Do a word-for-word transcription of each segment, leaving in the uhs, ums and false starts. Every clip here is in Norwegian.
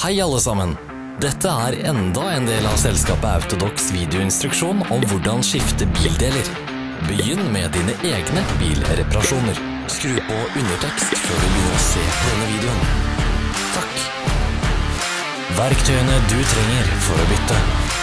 Hei alle sammen! Dette er enda en del av selskapet Autodox videoinstruksjon om hvordan skifte bildeler. Begynn med dine egne bilreparasjoner. Skru på undertekst før du begynner å se på denne videoen. Takk! Verktøyene du trenger for å bytte.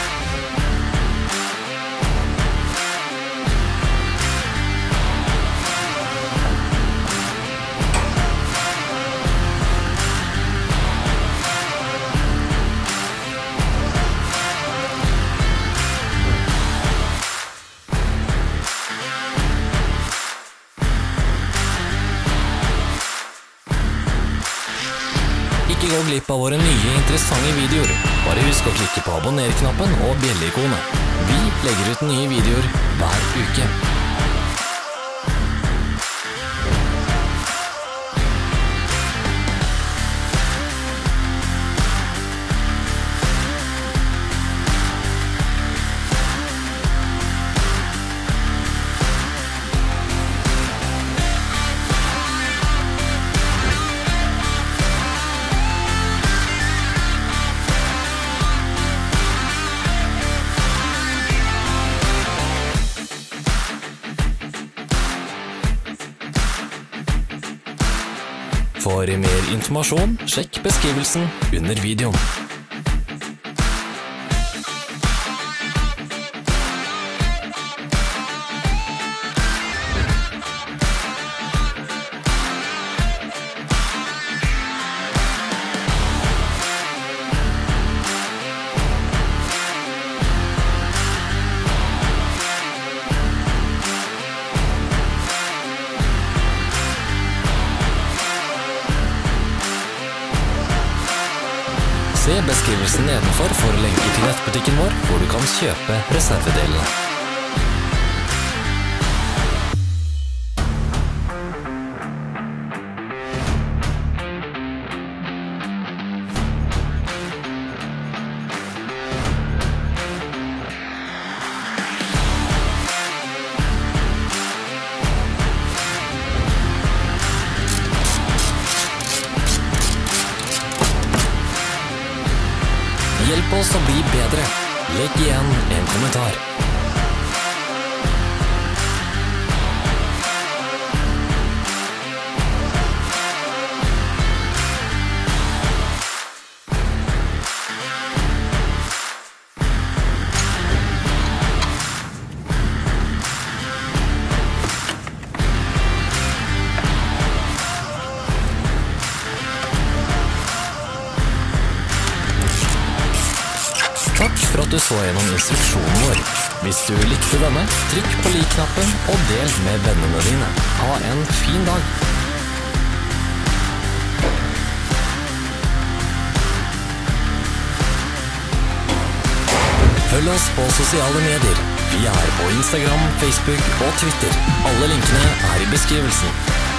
Ikke gå glipp av våre nye interessante videoer. Bare husk å klikke på abonner-knappen og bjelle-ikonet. Vi legger ut nye videoer hver uke. For mer informasjon, sjekk beskrivelsen under videoen. Se beskrivelsen nedenfor for lenker til nettbutikken vår, hvor du kan kjøpe reservedelene. Hjelp oss å bli bedre. Legg igjen en kommentar. Takk for at du så gjennom instruksjonen vår. Hvis du likte denne, trykk på lik-knappen og del med vennene dine. Ha en fin dag! Følg oss på sosiale medier. Vi er på Instagram, Facebook og Twitter. Alle linkene er i beskrivelsen.